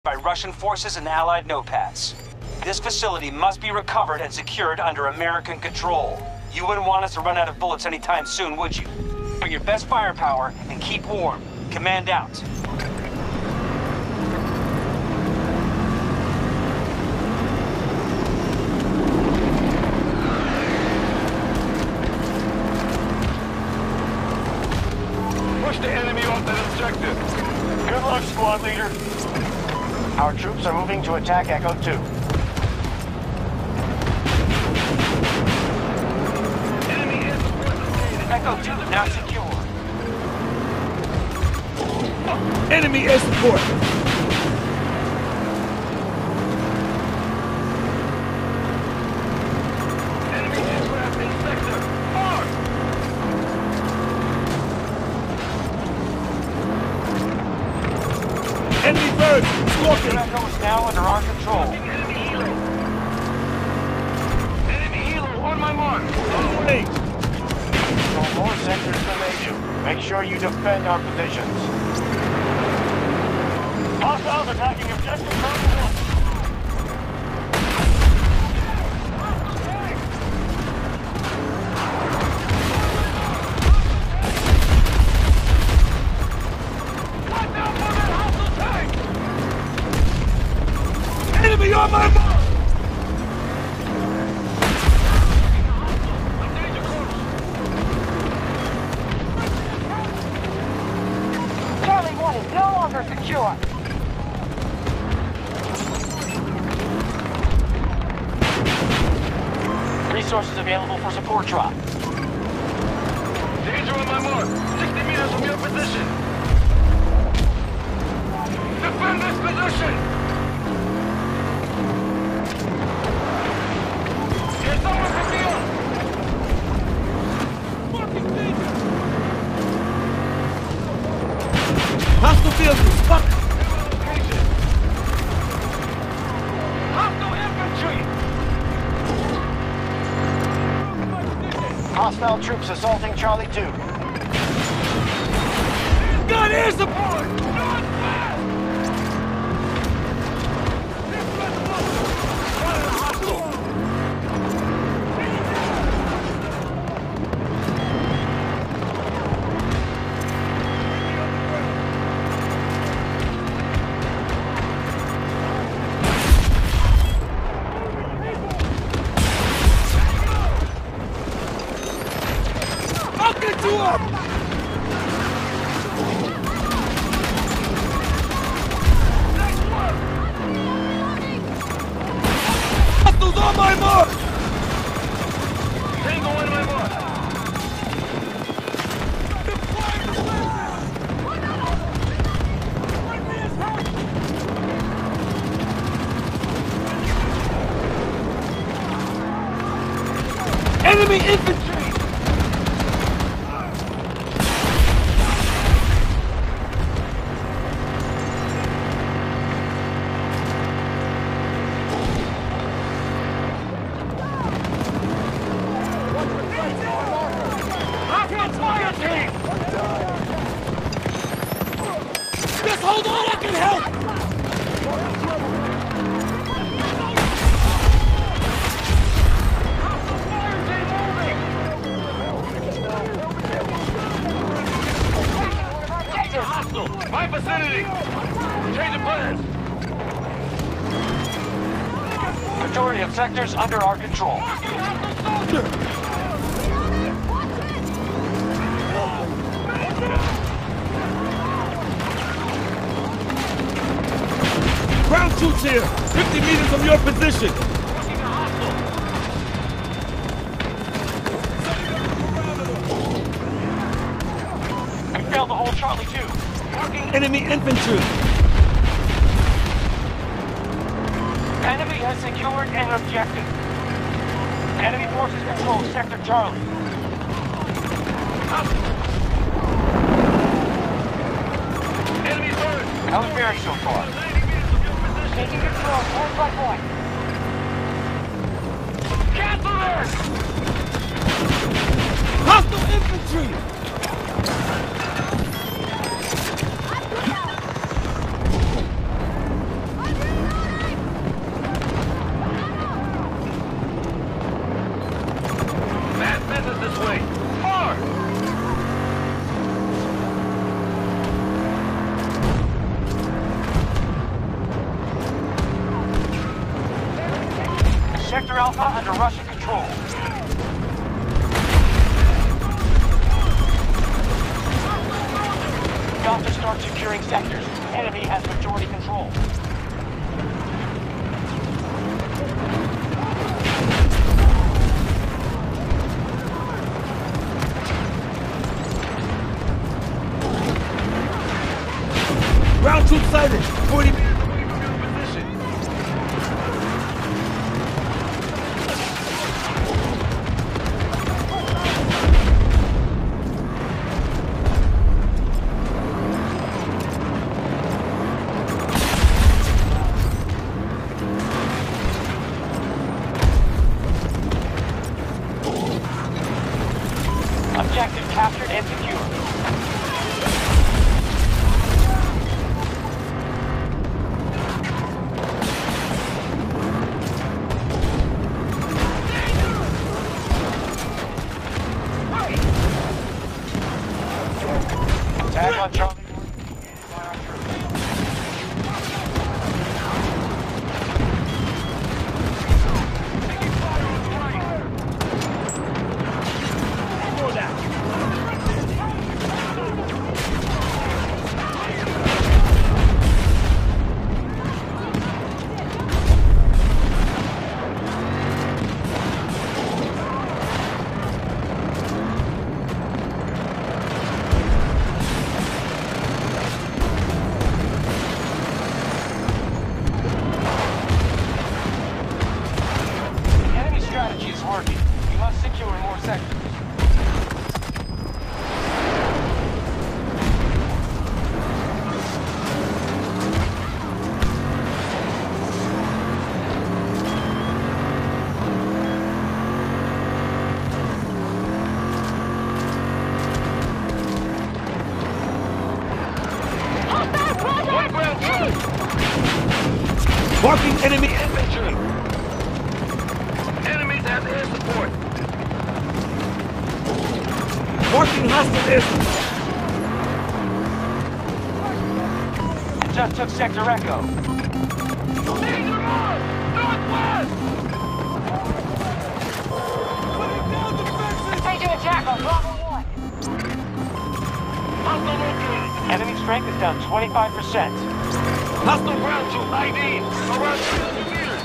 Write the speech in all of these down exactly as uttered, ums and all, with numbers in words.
by Russian forces and Allied NOPADs. This facility must be recovered and secured under American control. You wouldn't want us to run out of bullets anytime soon, would you? Bring your best firepower and keep warm. Command out. Push the enemy off that objective. Good luck, squad leader. Our troops are moving to attack Echo two. Enemy is Echo two now secure. Enemy air support! Enemy aircraft in sector. Mark! Enemy bird! Scorpion! Echo is now under our control. Enemy helo. Enemy helo on my mark. On range! Control more sectors than they do. Make sure you defend our positions. Hostiles attacking objective number one. Enemy on my mark! Charlie one is no longer secure. Resources available for support drop. Danger on my mark. sixty meters from your position. Defend this position. Get someone from beyond. Hostile vehicles! Fuck! Location. Hostile infantry. Hostile troops assaulting Charlie two. Got air support! Not fast. I'll get you up! Hostiles on my mark! Tango on my mark. Enemy infantry! Hostile fire team. Just hold on, I can help! Hostile. My vicinity. Change of plans. Majority of sectors under our control. Ground troops here! fifty meters from your position! We failed to hold Charlie two. Enemy infantry! Enemy has secured an objective. Enemy forces control Sector Charlie. Enemy bird. How's Barry so far? Taking control point by point. Cancel this. Hostile infantry! Sector Alpha under Russian control. Got to start securing sectors. Enemy has majority control. Ground troops sighted. forty meters away from your position. Objective captured and secured. Attack on Charlie. By our Enemy strategy is working. We must secure more sectors. Marking enemy Infantry! Enemies have air support! Marking hostile air support. Just took Sector Echo. Danger on! Northwest! Taking attack on Bravo one. Hostile located! Enemy strength is down twenty-five percent. Hostile ground troop I D! Around three hundred meters!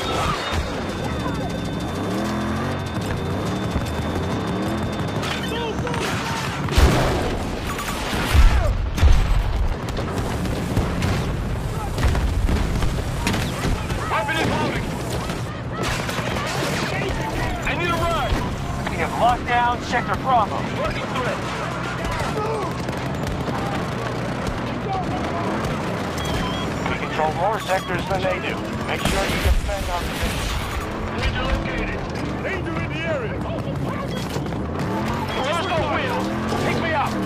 Weapon is loading! I need a ride! We have locked down Sector Bravo. Working threat! We control more sectors than they do. Make sure you defend our position. Danger located! Danger in the area. There's no wheels! Pick me up!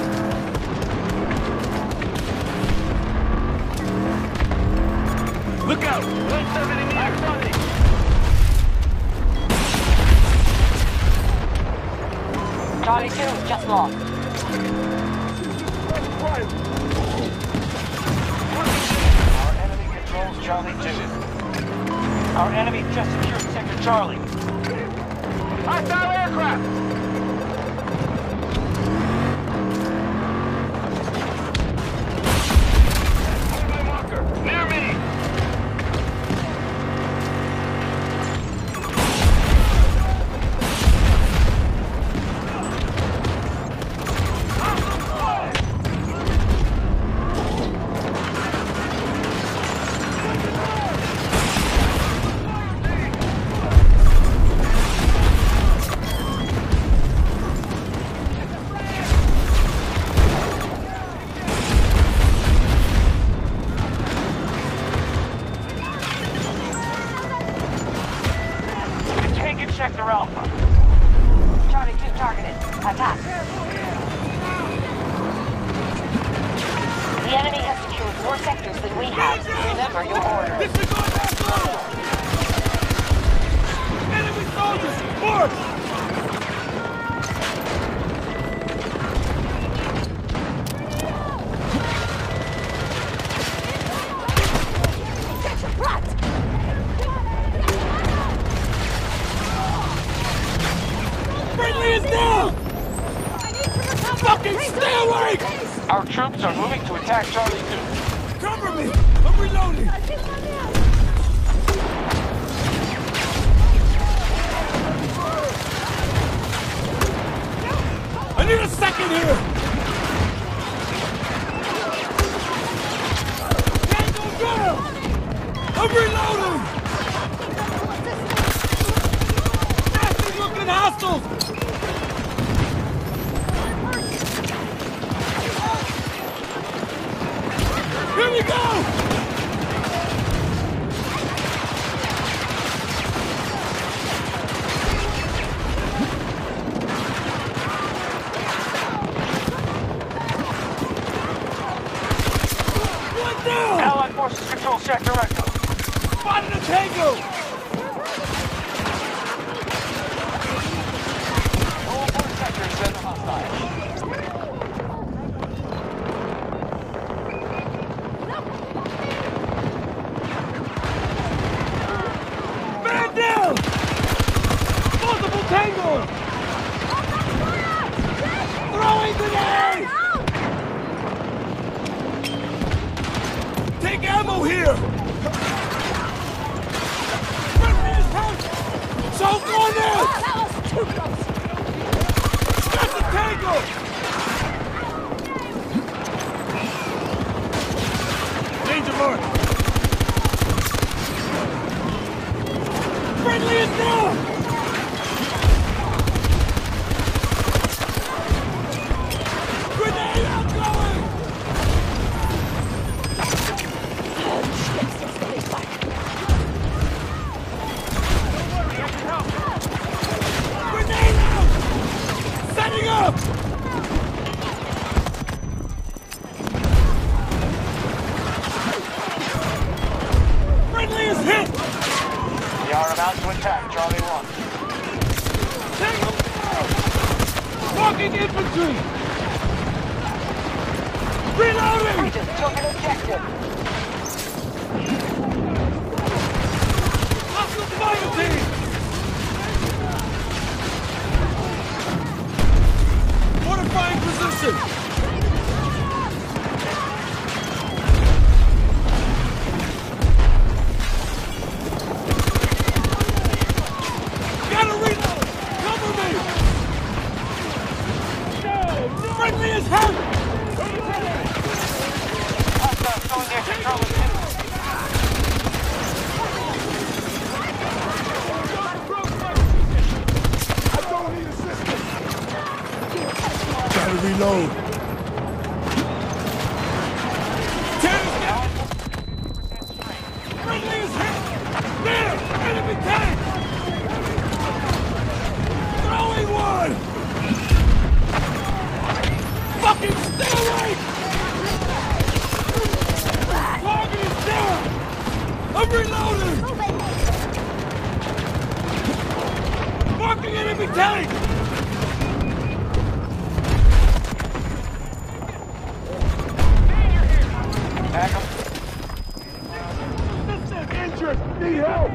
Look out. one seventy meters! Charlie two just lost. Our enemy controls Charlie two. Our enemy just secured Sector Charlie. Hostile aircraft! My marker! Near me! We've taken Sector Alpha. Charlie two targeted. Attack. The enemy has secured more sectors than we have. Remember your orders. Disregard that blow. Enemy soldiers. March. attack Charlie two. Cover me! I'm reloading! I need a second here! Tango down! I'm reloading! Nasty looking hostiles! Here we go! One down! Allied forces control sector Echo. Spotted a tango! All four sectors send hostile. Man down! Multiple tangos! Throwing grenades! Take ammo here! Friendly is hurt! Choke on this! That was too close! That's a tango! Danger mark! Friendly is down! Grenade outgoing! Grenade out! Setting up! Friendly is hit! We are about to attack Charlie one. Tango down! Walking infantry! Reloading! Just took an objective! Hostile fire team! Fortifying position! Gotta reload! Cover me! Friendly is hurt! Hostiles going near to Charlie two. Gotta reload. Tank down! Friendly is hit! There! Enemy tank! Throwing one! Fucking stay away! Target is down! I'm reloading! Marking enemy tank! Back up. Injured! Need help!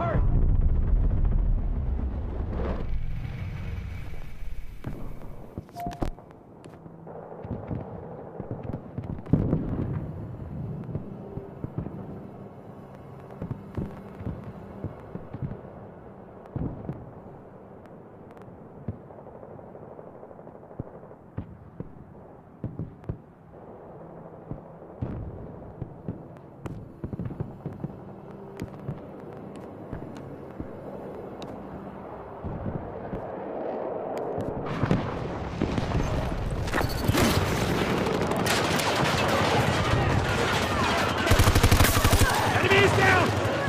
Enemies down!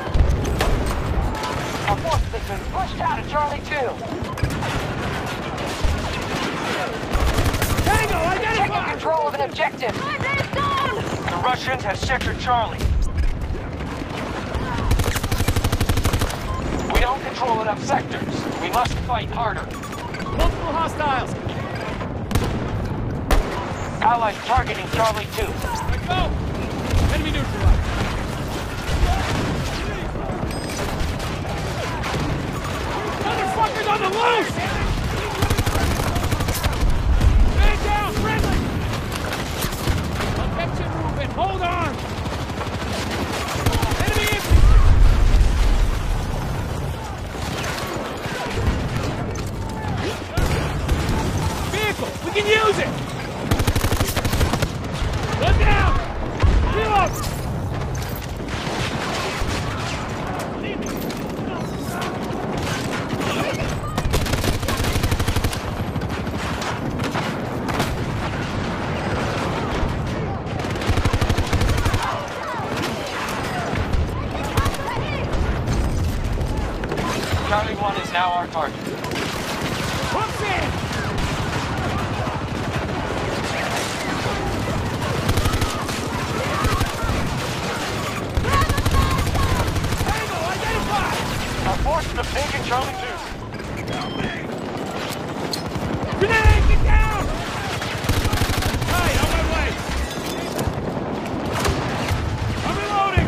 A force has been pushed out of Charlie two! Tango, Taking identify! control of an objective! The Russians have sectored Charlie. We don't control enough sectors. We must fight harder. Multiple hostiles! Allies targeting Charlie two. Let's go! Enemy neutralized! Motherfuckers on the loose! Man down, friendly! I'll catch you. Charlie one is now our target. Hooks in! Our forces have taken Charlie two. Grenade! Get down! Hey, on my way! I'm reloading!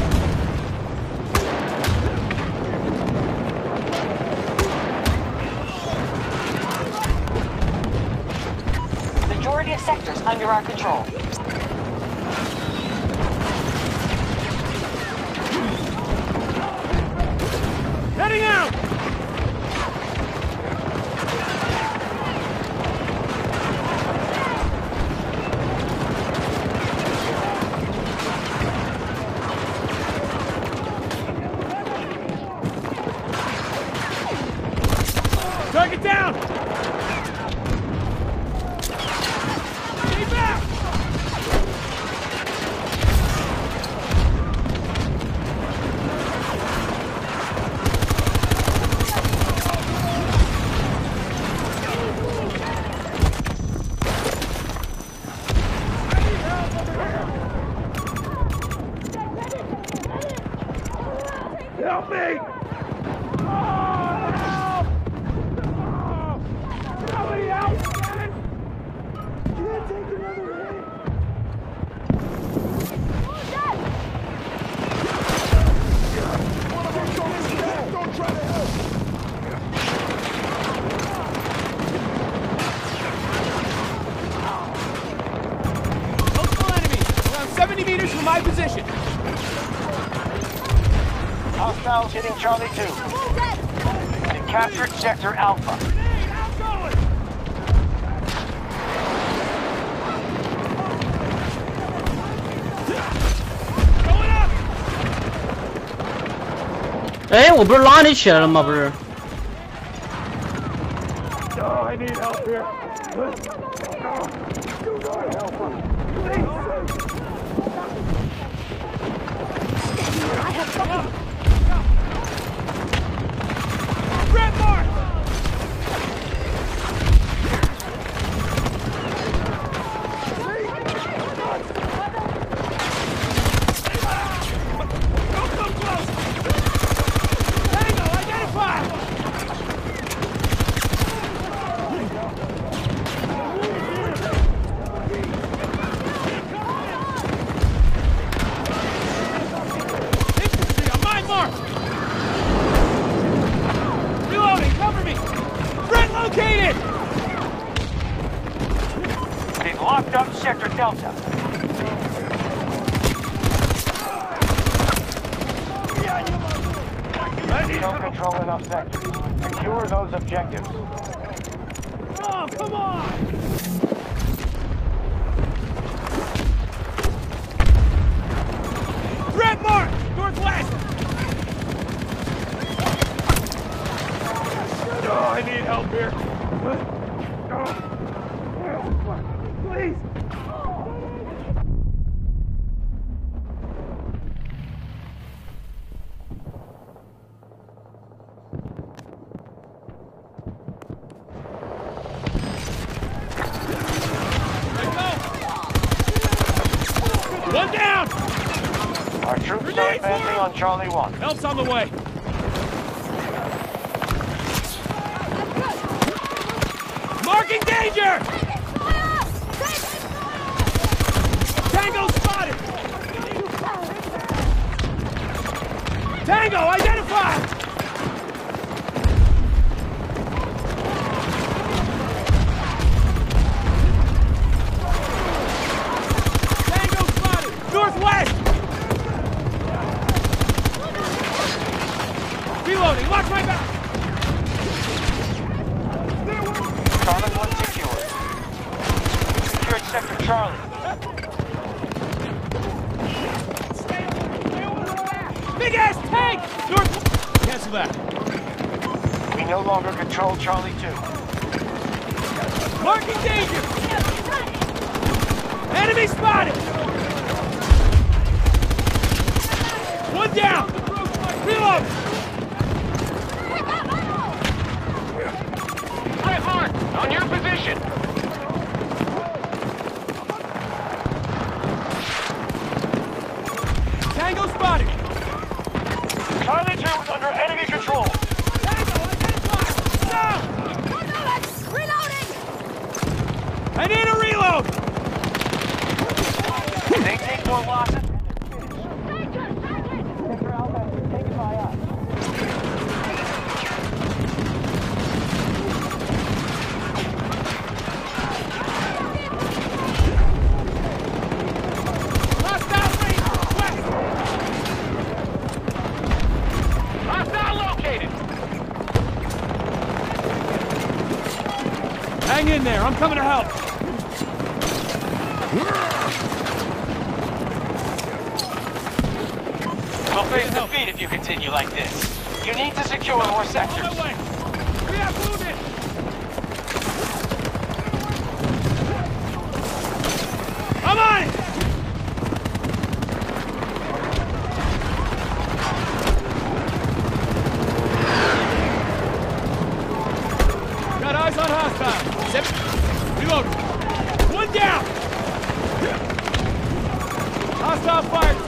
Majority of sectors under our control. Heading out! Target down! Stay back! Help me! Oh, no! Somebody help! Can I take another hit? Don't try to help! Multiple enemies! Around seventy meters from my position! Hostiles hitting Charlie two. They captured Sector Alpha. Grenade! I'm going! Going up! 哎，我不是拉你起来了吗？不是。 Oh, I need help here. Oh, do not help us. Please. I have something. Red mark. Don't come close. Tango, identify. Infantry on my mark! Reloading, cover me! Threat located! They've locked up Sector Delta. We don't control enough sectors. Secure those objectives. Oh, come on! Threat mark! Northwest! Oh, I need help here. Please! One down! Our troops are Grenade for advancing him! on Charlie one. Help's on the way. Marking danger! Tango spotted! Tango identified! Tango spotted! Northwest! Reloading, watch my back! Charlie one secured. Secured Sector Charlie. Big ass tank! North. Cancel that. We no longer control Charlie two. Marking danger! Enemy spotted! One down! Reload! position! Tango spotted! Charlie two is under enemy control. I need a reload! They take more losses. Hostile located! Hang in there, I'm coming to help. We'll face defeat if you continue like this. You need to secure more sectors. On my way. We have movement! I'm on it! Got eyes on hostile. Zip. Reload. One down! Hostile fire team.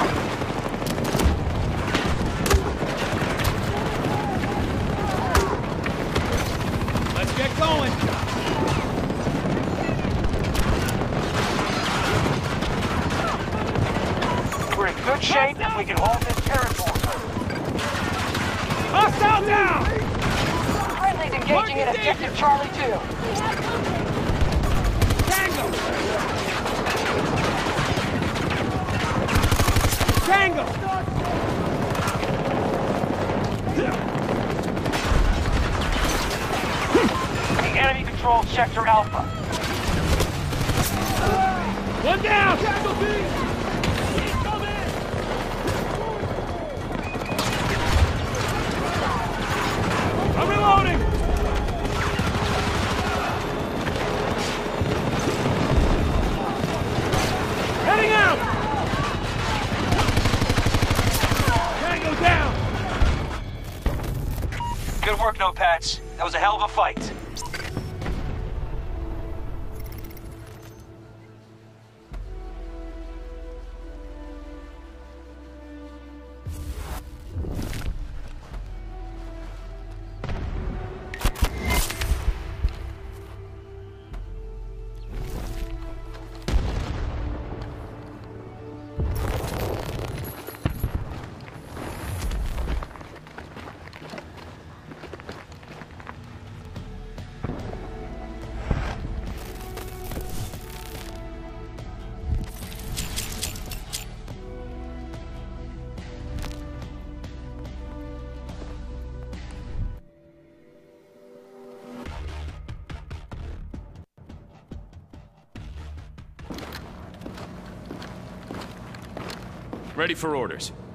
Let's get going. We're in good shape if we can hold this territory. Hostile down! Friendly's engaging in objective Charlie two. Tango! Tango! The enemy controls Sector Alpha. One down! Casualty! I'm reloading! Heading out! Tango down! Good work, Notepats. That was a hell of a fight. Ready for orders.